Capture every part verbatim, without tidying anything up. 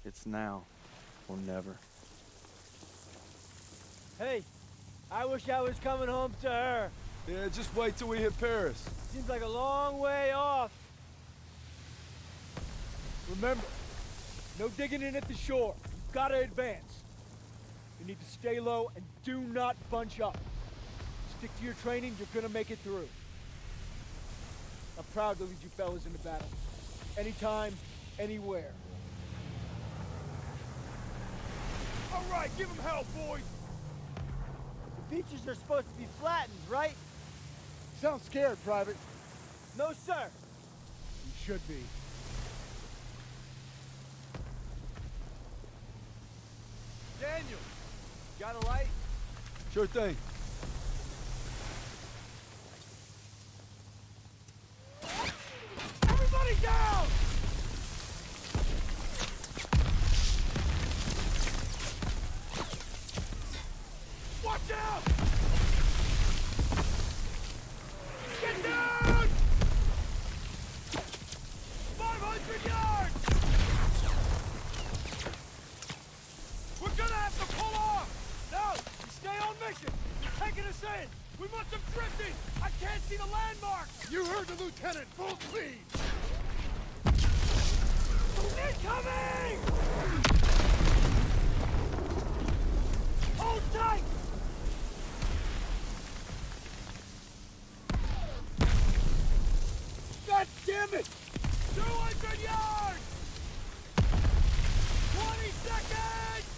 It's now or never. Hey, I wish I was coming home to her. Yeah, just wait till we hit Paris. Seems like a long way off. Remember, no digging in at the shore. You've gotta advance. You need to stay low and do not bunch up. Stick to your training, you're gonna make it through. I'm proud to lead you fellas into battle. Anytime, anywhere. All right, give him hell, boys! The beaches are supposed to be flattened, right? Sound scared, Private. No, sir. You should be. Daniel, got a light? Sure thing. Everybody down! Watch out! Get down! five hundred yards! We're gonna have to pull off! No! You stay on mission! You're taking us in! We must have drifted! I can't see the landmarks! You heard the lieutenant! Full speed! Incoming! Hold tight! God damn it! two hundred yards! twenty seconds!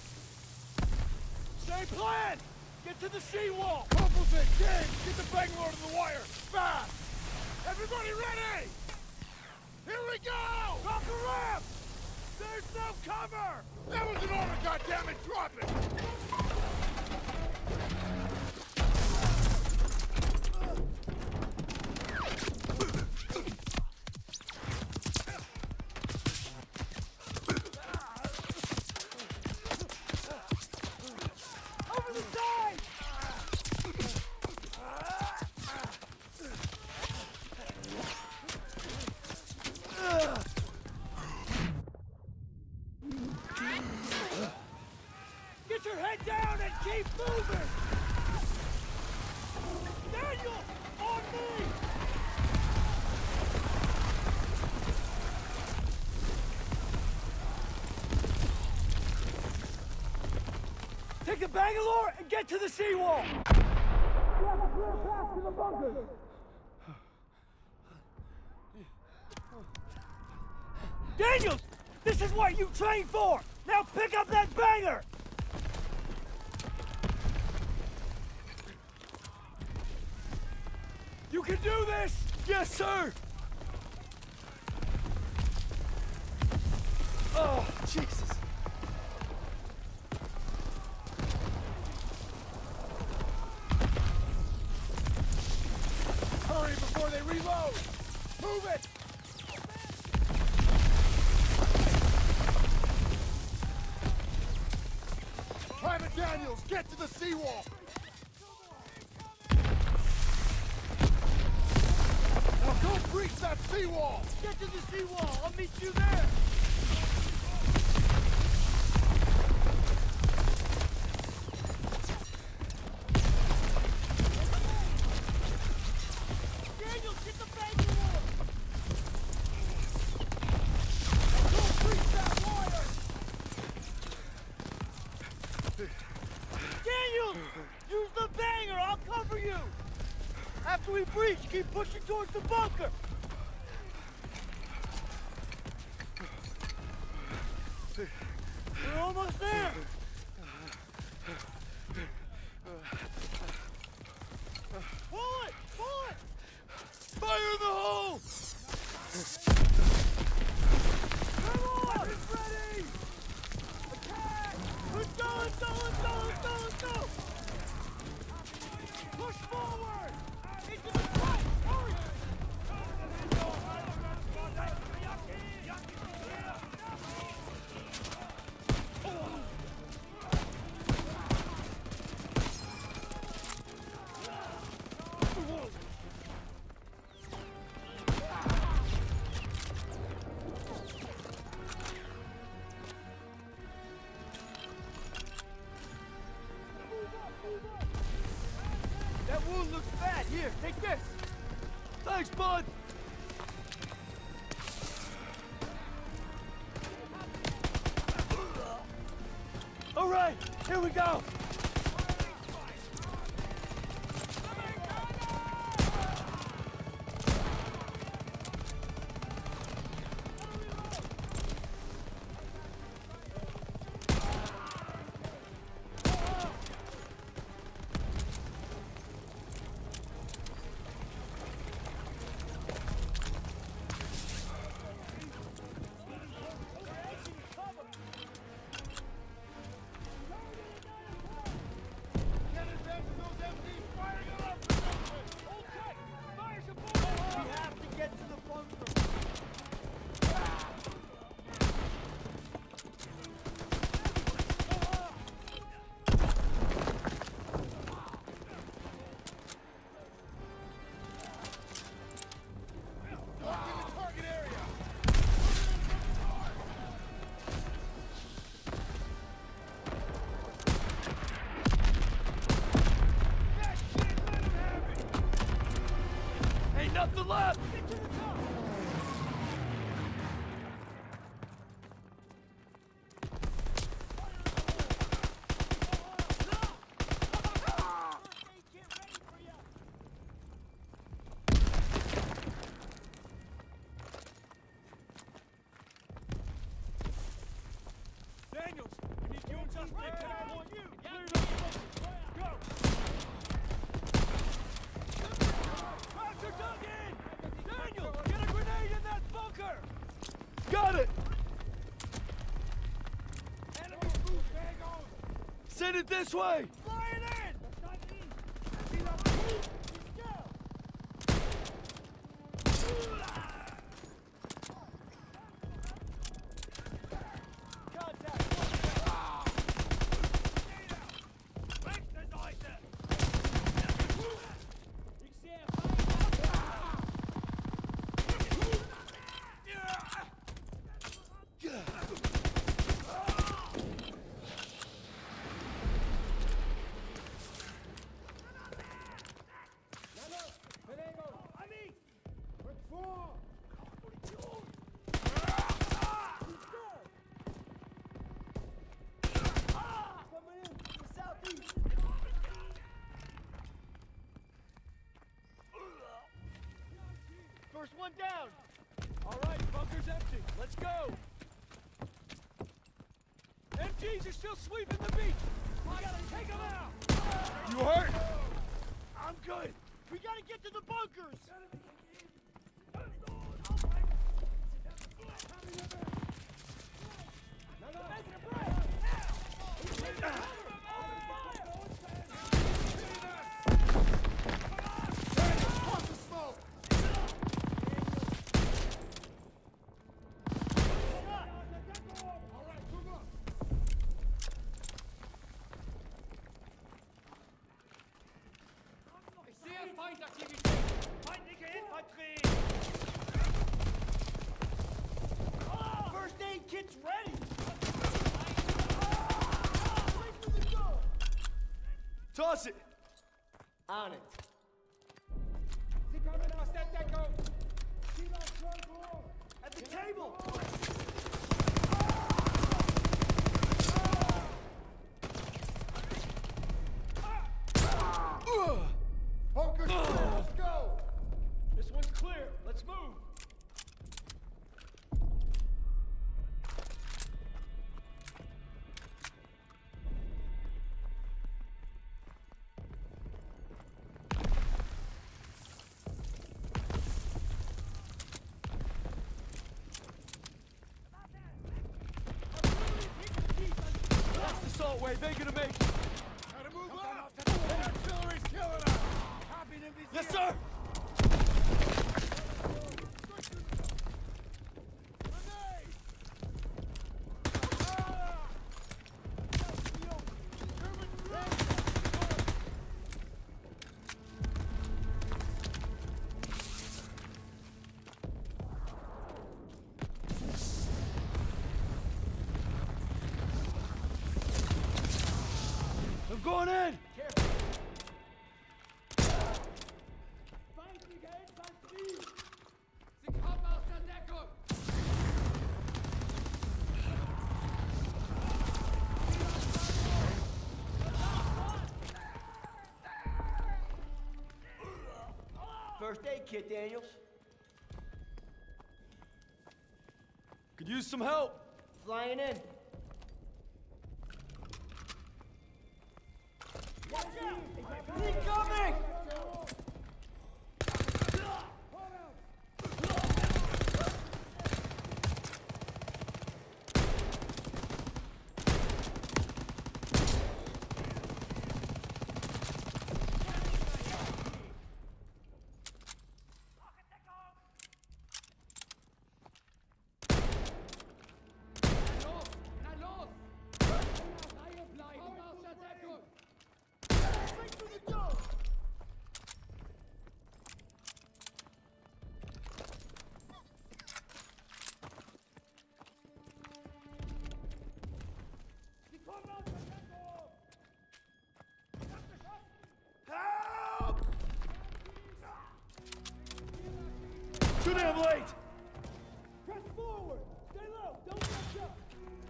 Same plan! Get to the seawall! Composite! James! Get the Bangalore to the wire! Fast! Everybody ready? Here we go! Drop the ramp! There's no cover! That was an order, goddammit! Drop it! Over the side! Get your head down and keep moving! Daniel! On me! Take the Bangalore and get to the seawall! Daniels! This is what you trained for! Now pick up that banger! You can do this! Yes, sir! Oh, Jesus. Hurry before they reload! Move it! Private Daniels, get to the seawall! Now go breach that seawall! Get to the seawall! I'll meet you there! Daniel, get the Bangalore! Go breach that wire! Daniel! Use the banger! I'll cover you! After we breach, keep pushing towards the bunker! We're almost there! Pull it! Pull it! Fire in the hole! Come on! It's ready! Attack! Let's go! Let's go! Let's go! Let's go! Let's go! Push forward! Into the front! Hurry! Okay, here we go! Nothing left! Get to the top! Daniels, we need you and just to take point. You! Clear it up. Go! Croucher dug in! Daniel, get a grenade in that bunker! Got it! Enemy boot bag on! Send it this way! Fly it in! First one down! All right, bunker's empty. Let's go! M Gs are still sweeping the beach! We gotta take them out! You hurt? I'm good! We gotta get to the bunkers! First aid kit's ready! Toss it! On it. At the table! Bunker's clear, let's go! This one's clear. Let's move. That's the salt wave, they gonna make it! Gotta move up! The artillery's killing us! Copy them, Yes, sir! I'm going in! kit, Daniels. Could use some help. Flying in. Incoming! Too damn late! Press forward! Stay low! Don't catch up!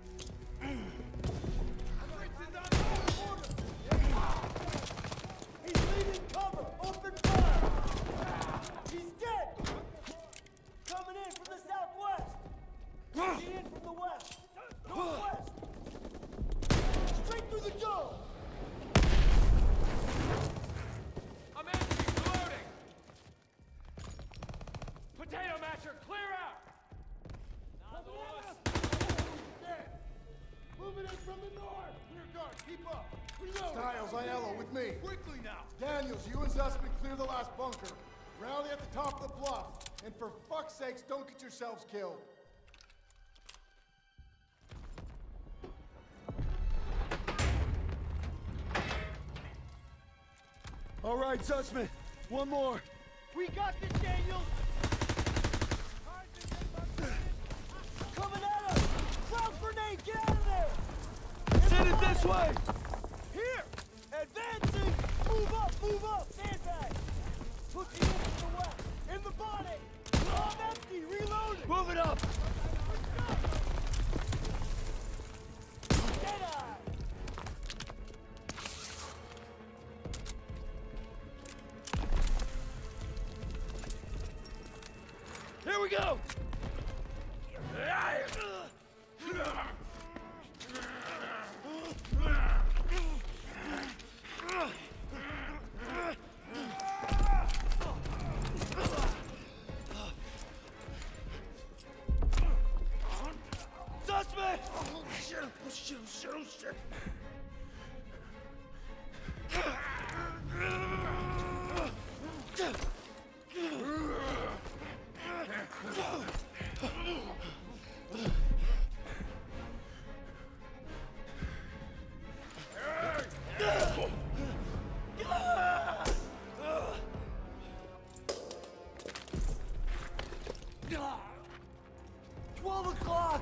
He's leaving cover! Open fire! He's dead! Coming in from the southwest! Get in from the west! Northwest! Straight through the dome! I'm empty, reloading! Potato matcher, clear out! Moving in from the north! Rear guard, keep up! Reload! Styles, Aiello, with me. Quickly now! Daniels, you and Zussman clear the last bunker. Rally at the top of the bluff. And for fuck's sakes, don't get yourselves killed. All right, Zussman. One more. We got this, Daniels! Coming at us! Crowd grenade, get out of there! Send it this way! Here! Advancing! Move up, move up! Sandbag! Pushing in from the west! In the body! I'm empty! Reloading! Move it up! Deadeye! Here we go! Suspect! Oh, shit, oh, shit, oh, shit, oh, shit. Twelve o'clock!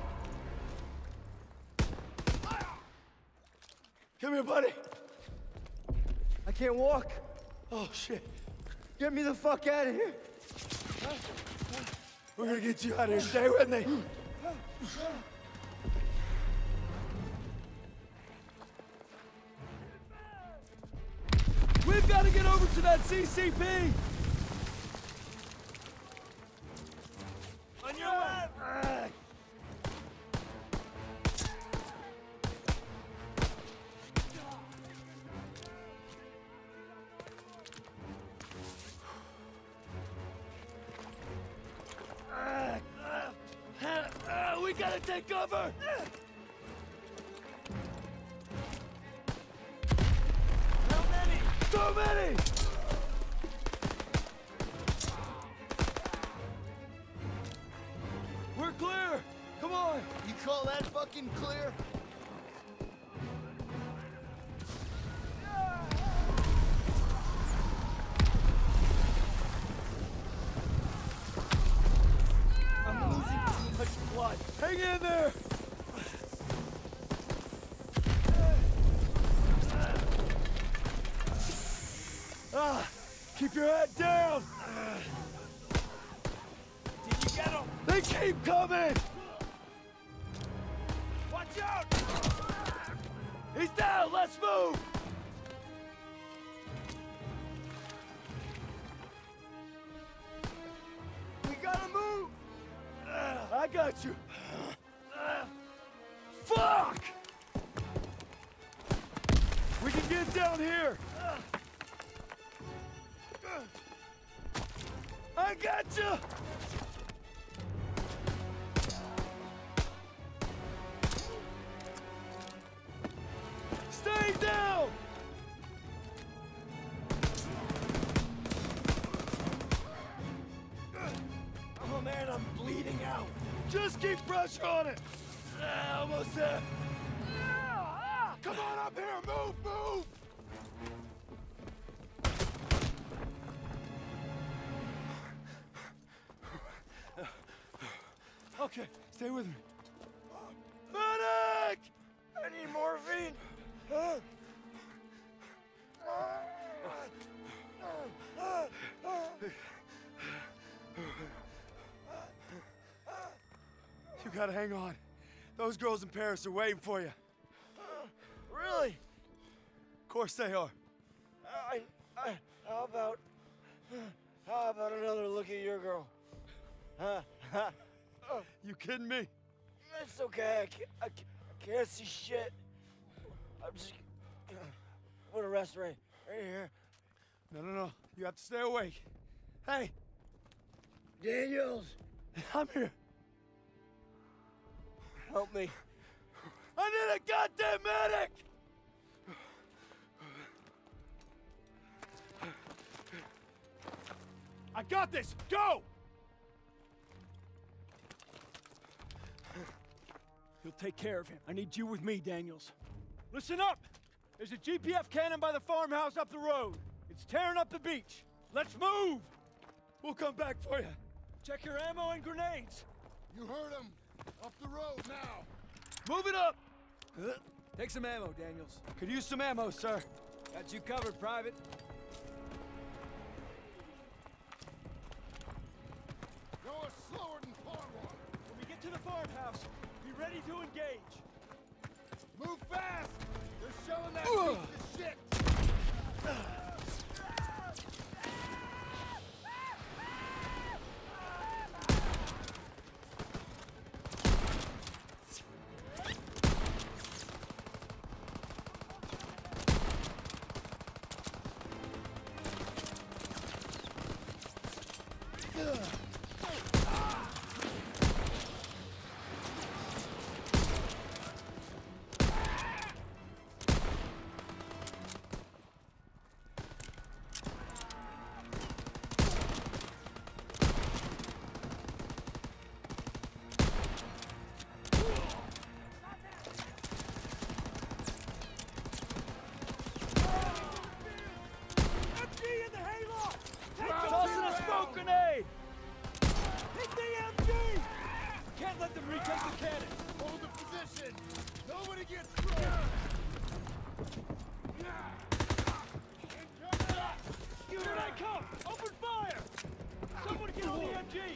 Come here, buddy. I can't walk. Oh, shit. Get me the fuck out of here. We're gonna get you out of here. Stay with me. We've got to get over to that C C P. On your way. We gotta take cover! How many? So many! We're clear! Come on! You call that fucking clear? I'm losing too much blood. Hang in there! Ah, keep your head down! Did you get him? They keep coming! Watch out! He's down! Let's move! I got you. Fuck! We can get down here. I got you. Stay down. Oh man, I'm bleeding out. Just keep pressure on it. Ah, almost there. Come on up here! Move, move! Okay, stay with me. Medic! I need morphine. You gotta hang on. Those girls in Paris are waiting for you. Really? Of course they are. I, I, how about, how about another look at your girl? Huh? You kidding me? It's okay. I can't, I can't, I can't see shit. I'm just I'm gonna rest right, right here. No, no, no. You have to stay awake. Hey, Daniels, I'm here. help me. I need a goddamn medic! I got this! Go! You'll take care of him. I need you with me, Daniels. Listen up! There's a G P F cannon by the farmhouse up the road. It's tearing up the beach. Let's move! We'll come back for you. Check your ammo and grenades. You heard him. Up the road now. Move it up! Take some ammo, Daniels. Could use some ammo, sir. Got you covered, Private. Go us slower than Farmwater. When we get to the farmhouse, be ready to engage. Move fast! They're shelling that piece of shit! Tossing a smoke grenade! Hit the M G! Can't let them retake the cannon! Hold the position! Nobody gets through! Here they come! Open fire! Someone get on the M G!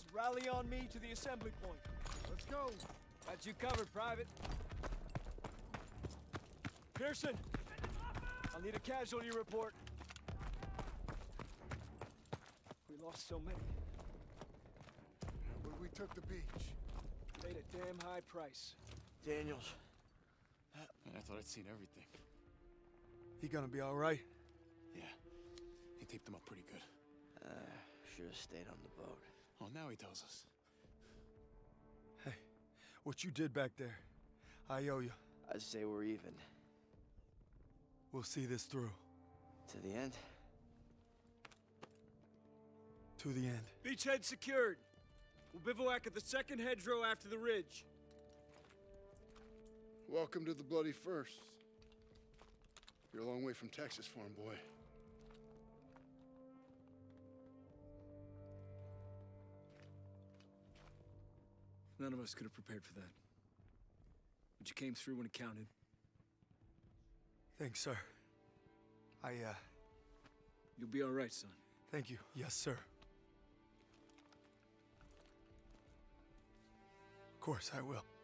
Rally on me to the assembly point. Let's go. Got you covered, Private. Pearson! I'll need a casualty report. We lost so many. But we took the beach. Paid a damn high price. Daniels. Man, I thought I'd seen everything. He gonna be all right? Yeah. He taped them up pretty good. Uh, should have stayed on the boat. Oh, now he tells us. Hey, what you did back there, I owe you. I'd say we're even. We'll see this through. To the end? To the end. Beachhead secured. We'll bivouac at the second hedgerow after the ridge. Welcome to the Bloody First. You're a long way from Texas, farm boy. None of us could have prepared for that. But you came through when it counted. Thanks, sir. I, uh... You'll be all right, son. Thank you. Yes, sir. Of course I will.